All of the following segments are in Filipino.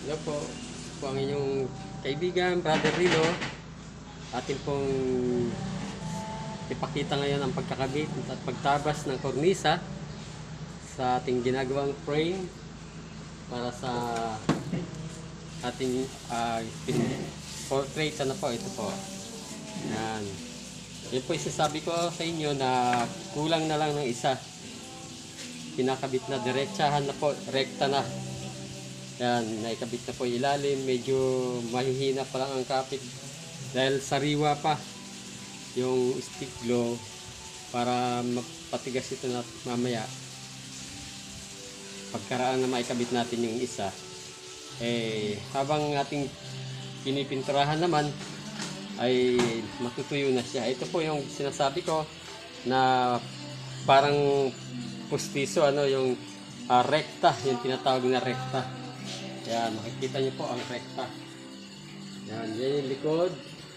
Hello po ang inyong kaibigan, Brother Rino. Atin pong ipakita ngayon ang pagkakabit at pagtabas ng kornisa sa ating ginagawang frame para sa ating portrait. Ano po, ito po. Yan. Yan po isasabi ko sa inyo na kulang na lang ng isa. Pinakabit na, diretsahan na po, rekta na. Yan, naikabit na po yung ilalim. Medyo mahihina pa lang ang kapit dahil sariwa pa yung stick glue para mapatigas ito na mamaya. Pagkaraan na maikabit natin yung isa, habang ating pinipinturahan naman ay matutuyo na siya. Ito po yung sinasabi ko na parang pustiso, yung rekta, yung tinatawag na rekta. Yan, makikita niyo po ang rekta. Yan, yan yung likod.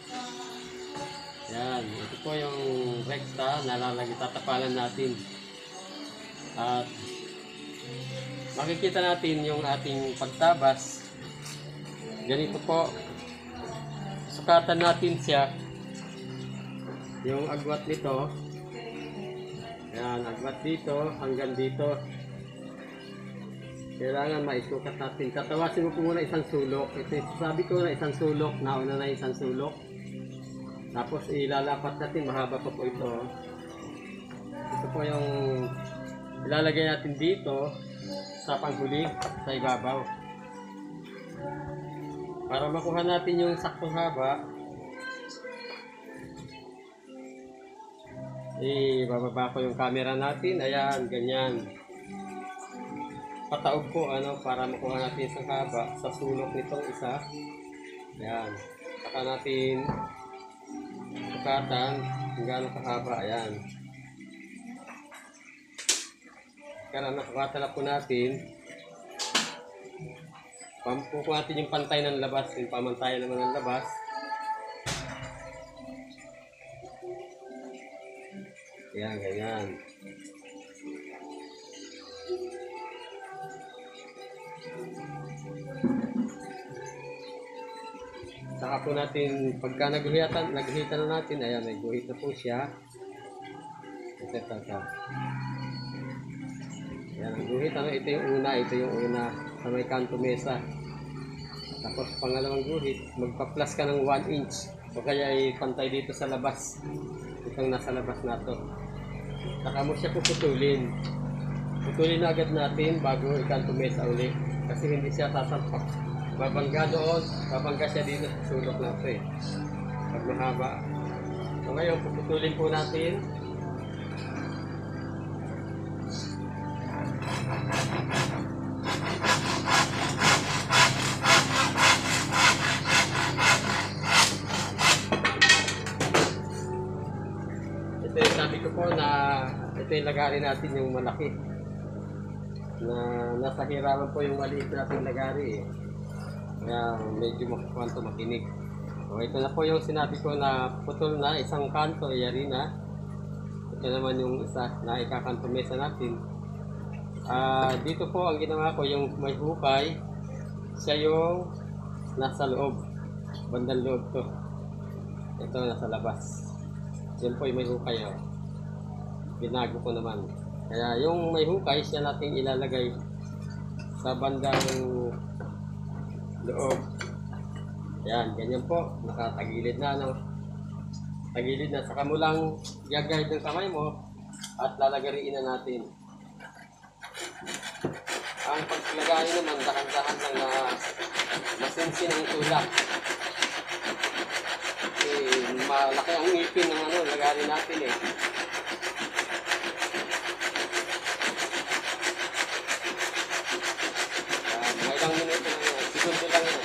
Yan, ito po yung rekta na tatapalan natin. At makikita natin yung ating pagtabas. Ganito po. Sukatan natin siya. Yung agwat nito. Yan, agwat dito hanggang dito. Kailangan maisukat natin. Tatawasin mo po muna isang sulok. Ito sabi ko na isang sulok. Nauna na isang sulok. Tapos ilalapat natin. Mahaba pa po ito. Ito po yung ilalagay natin dito sa panghuli sa ibabaw. Para makuha natin yung saktong haba, ibababa ko yung camera natin. Ayan, ganyan. Pataog po para makuha natin isang haba sa sulok nitong isa. Ayan. Saka natin sukatan kung gaano kahaba. Ayan. Kaya nakakata na po natin. Pampuko natin yung pantay ng labas. Yung pamantayan naman ng labas. Ayan, ganyan. Saka po natin, pagka naghihitan na natin, ayan, nagguhit na po siya. Ito. Ayan, nagguhit. Ito yung una sa may kanto mesa. Tapos pangalawang guhit, magpa-plus ka ng 1 inch. O kaya pantay dito sa labas. Itong nasa labas na to. Saka mo siya puputulin. Putulin na agad natin bago ikanto mesa ulit. Kasi hindi siya sasampak. Babangga doon, babangga siya dito sa sulok na ito pag mahaba. So ngayon, puputulin po natin. Ito yung sabi ko po na ito yung lagarin natin yung malaki. Na nasa hiraman po yung maliit natin lagari Kaya medyo makinig. So ito na po yung sinabi ko na putol na isang kanto, yari na. Ito naman yung isa na ikakanto mesa natin. Dito po ang ginawa ko, yung may hukay, siya yung nasa loob, bandang loob to. Ito nasa labas. Yan po yung may hukay. Binago ko naman. Kaya yung may hukay, siya natin ilalagay sa bandang loob. Yan, ganyan po. Nakatagilid na, Tagilid na. Saka mo lang gagayad ng kamay mo at lalagariin na natin. Ang paglagay naman, dahan-dahan lang na masinsin ang tulak. Malaki ang ngipin ng lagarin natin Mga ilang minuto lang yan. Segundo lang yan.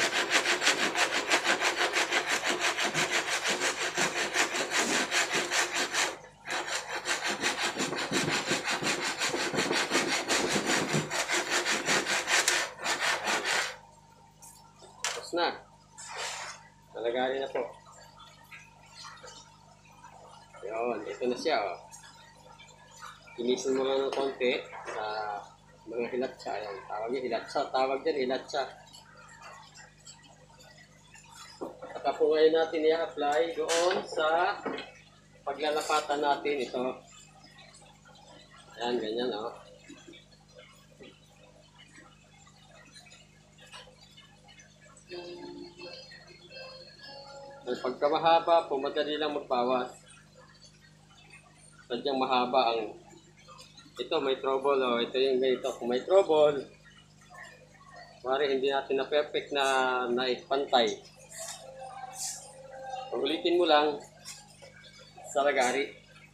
Tapos na. Nalagarin na po. Yun, ito na siya. Inisin mo lang ng konti sa mga hilatsa. Ayan, tawag yan hilatsa. Tawag yan hilatsa. Saka po ngayon natin i-apply doon sa paglalapatan natin ito. Ayan, ganyan o. Pagka mahaba po, madali lang magbawas. Sadyang mahaba ang ito, may trouble o. Ito yung ganito. Kung may trouble, mari hindi natin na perfect na naipantay. Ulitin mo lang sa lagari.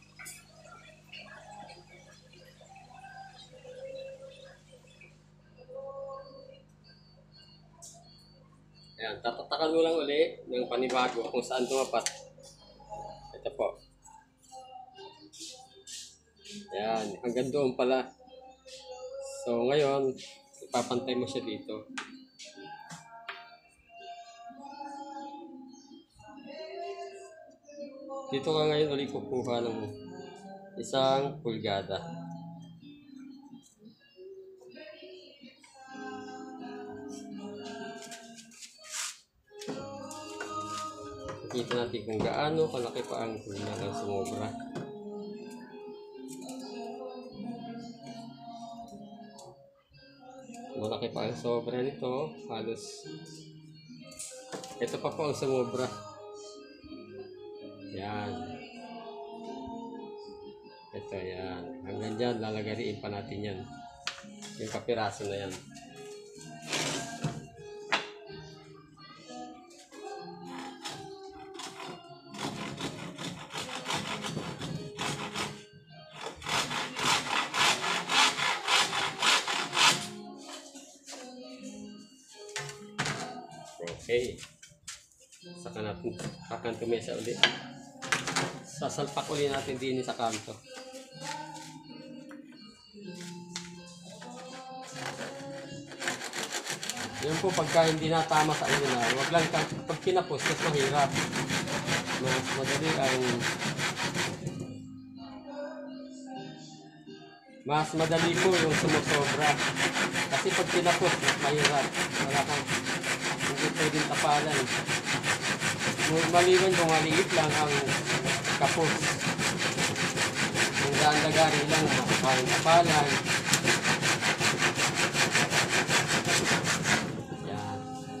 Ayan, tatatakan mo lang uli ng panibago kung saan tumapat. Ito po. Ayan, hanggang doon pala. So ngayon, ipapantay mo siya dito. Dito ka ngayon uli kukuha ng 1 pulgada. Kita natin kung gaano kalaki pa ang kulma ng sumobra. Malaki pa ang sobra nito. Halos ito pa po ang sumobra. Yan. Ito yan. Hanggang dyan lalagariin pa natin yan. Yung kapiraso na yan. Okay. Saka natin kakanto mesa ulit. Sasalpak ulit natin din sa kanto. Yan po pagka hindi natama sa inyo na, wag lang pag pinapos mas mahirap. Mas madali ang mas madali po yung sumusobra. Kasi pag pinapos mas mahirap. Wala kang hindi pwedeng tapalan. Maliban kung maliit lang ang kapos. Kung daan lagari lang, makakain tapalan. Yan.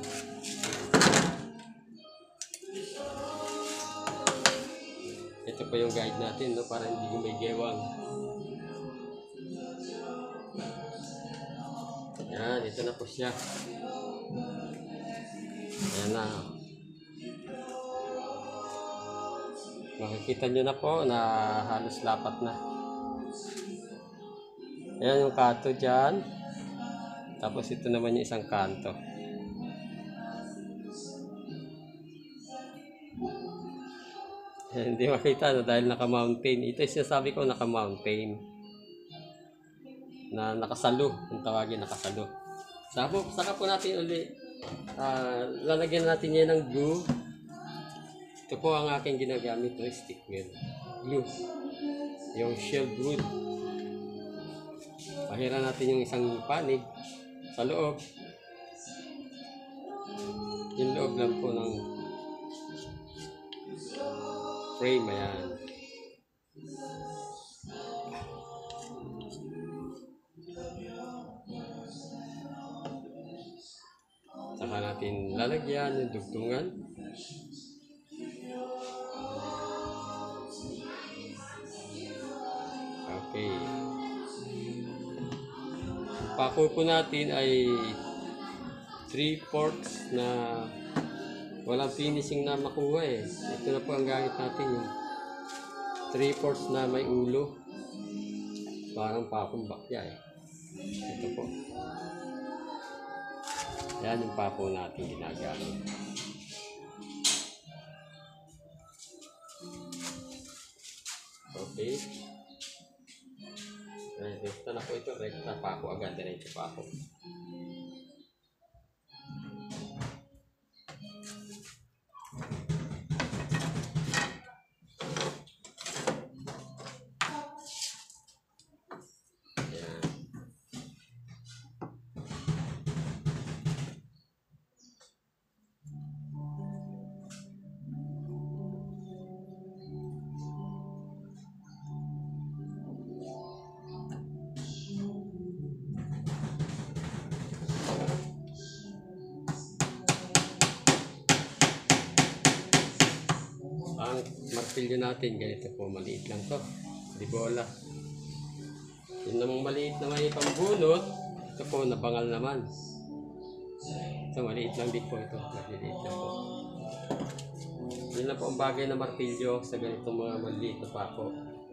Ito pa yung guide natin, no, para hindi may gewang. Yan, ito na po siya. Ayan na. Makikita nyo na po na halos lapat na. Ayan yung kanto dyan. Tapos ito naman yung isang kanto. Ayan, hindi makita no, dahil naka-mountain. Ito yung sinasabi ko naka-mountain. Na nakasalo. Kung tawagin nakasalo. Saka po natin ulit. Lalagyan natin yan ng glue. Ito po ang aking ginagamit, no, stick glue. Yung shelled wood. Pahira natin yung isang panig sa loob. Yung loob lang po ng frame. Ayan. Saka natin lalagyan yung dugtungan. Okay. Ang pako po natin ay 3/4 na walang finishing na makuha eh. Ito na po ang gamit natin, yung 3/4 na may ulo. Parang pakong bakya eh. Ito po. Yan yung pako natin ginagamit. Okay. Ito na po ito. Rekta pako agad. Diretso pako. martilyo natin, ganito po, maliit lang to. Di bola. Yung namang maliit na may pambunot, ito po, nabangal naman. So, maliit lang din po ito. Maliit lang po. Yun lang po ang bagay na martilyo sa ganitong mga maliit na pako.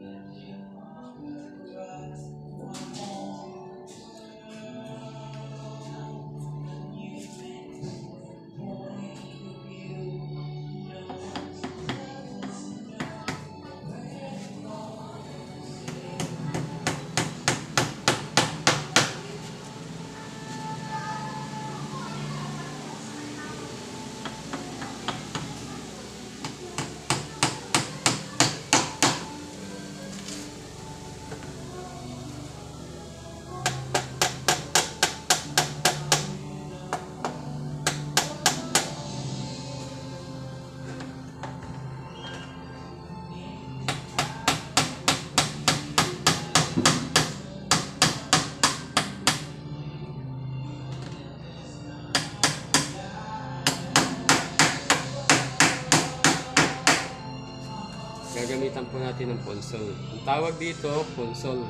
Gagamitan po natin ng console. Ang tawag dito, console.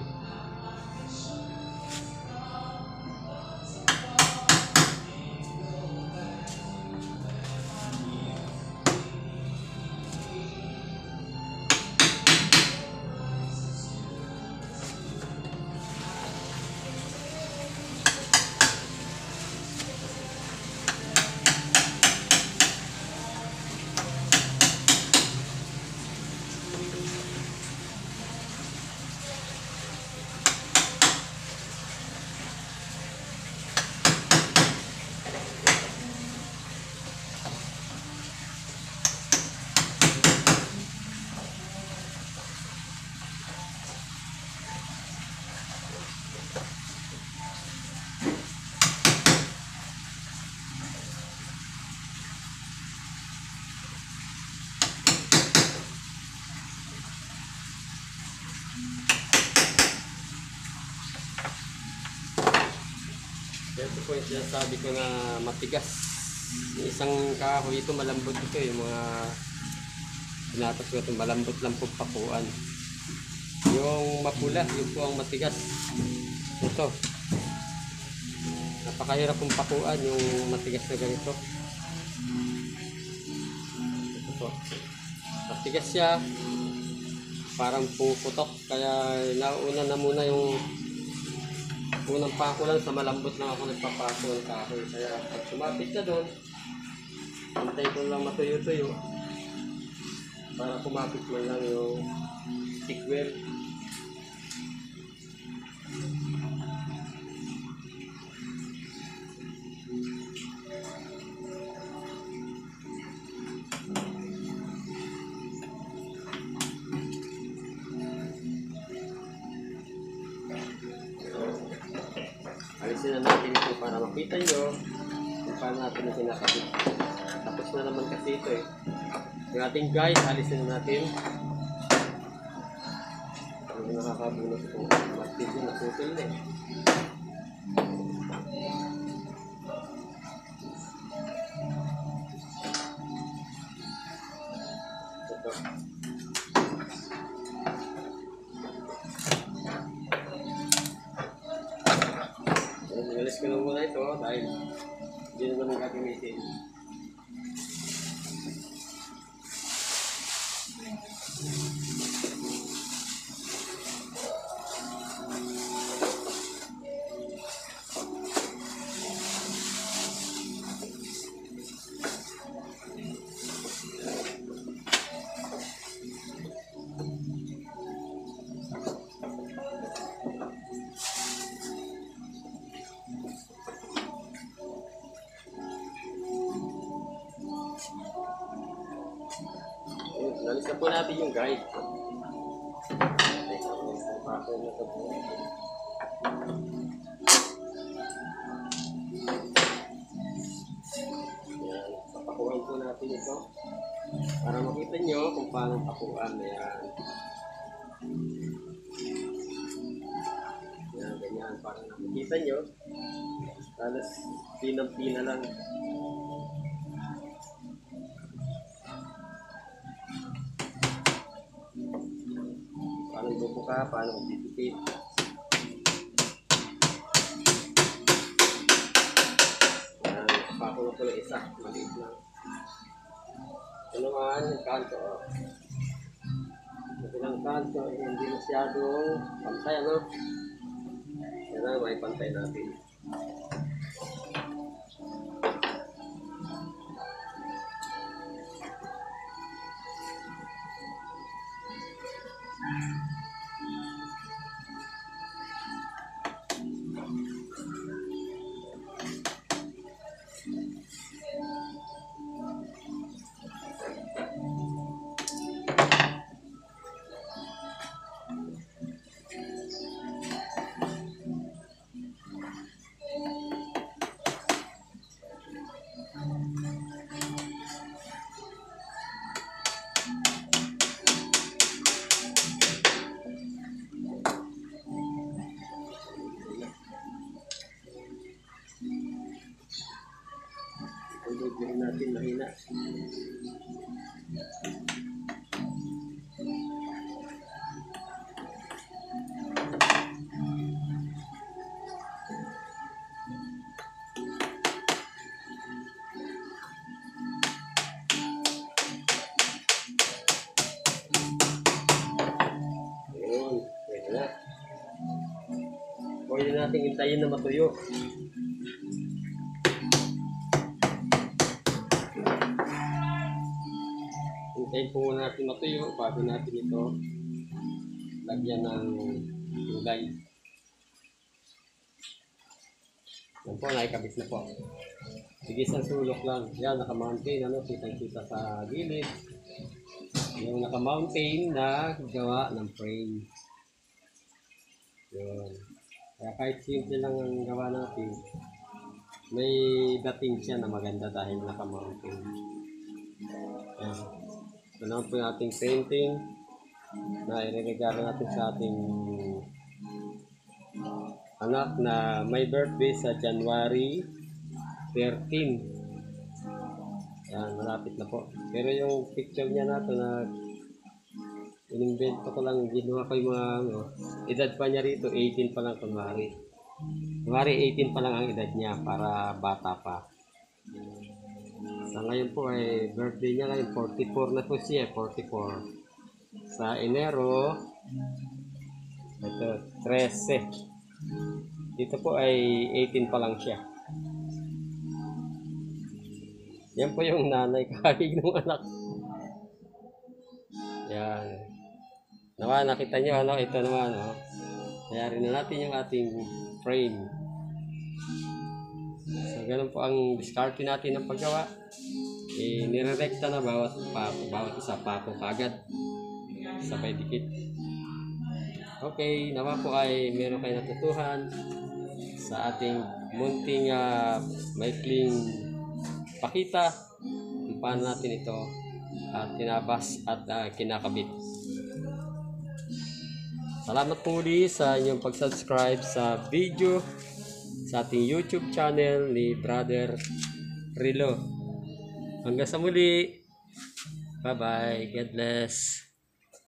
Ito po yung sinasabi ko na matigas. Yung isang kahoy ito malambot ito, yung mga pinatas ko ito malambot lang po pakuan. Yung mapula, yun po ang matigas. Ito. Napakahirap pong pakuan yung matigas na ganito. Ito po. Matigas siya. Parang puputok. Kaya nauna na muna yung unang pako lang, sa malambot lang ako nagpapako ng kahoy. Kaya pag sumapit na doon, antay ko lang matuyo-tuyo para kumapit man lang yung stick wheel. Alisin na natin ito para makita nyo kung paano natin na sinakabit. Tapos na naman kasi ito eh. Yung ating guide, alisin na natin. Parang nakakabunot itong martilyo na putol na eh. Ito. Alis ko lang muna ito dahil hindi na naman gagamitin. Alis na po natin yung guide. Ayan, papakuhan po natin ito para makita nyo kung paano pakuhan. Ayan. Ayan, ganyan para makita nyo. Tapos pinang-pina lang. magtututo ka, paano magtitipid. Yan, pakulo ko lang isa, maliit lang. Ito naman, yung kanto. Yung kanto, hindi masyadong pantay, ano? Yan na, may pantay natin. Tulogin natin mahina. Ayun, pwede na. Pwede natin hintayin na matuyo. Hintayin po muna natin matuyo bago natin ito lagyan ng gulay. Yan po, nakikabit na po. Sige, isang sulok lang. Yan, naka-mountain, ano, kitang-kita sa gilid. Yung naka-mountain na gawa ng frame. Yun. Kaya kahit simple lang ang gawa natin, may dating siya na maganda dahil naka-mountain. Yan. Ito naman po yung ating painting na ireregalo natin sa ating anak na may birthday sa January 13. Yan, malapit na po. Pero yung picture niya nato na inimbento ko lang, ginawa ko yung mga edad pa niya rito, 18 pa lang kunwari. Kunwari 18 pa lang ang edad niya para bata pa. Sa ngayon po ay birthday niya ngayon, 44 na po siya, 44. Sa Enero, ito, 13. Dito po ay 18 pa lang siya. Yan po yung nanay kahig ng anak. Yan. Nawa, nakita nyo, ano, ito naman, oh. Kaya rin na natin yung ating frame. So, ganun po ang diskarte natin ng paggawa. Nirerekta na bawat isa papo kaagad. Sabay dikit. Okay, nawa po ay meron kayo natutuhan sa ating munting maikling pakita kung paano natin ito tinabas at kinakabit. Salamat po muli sa inyong pag-subscribe sa video sa ating YouTube channel ni Brother Rilo. Hanggang sa muli. Bye-bye. God bless.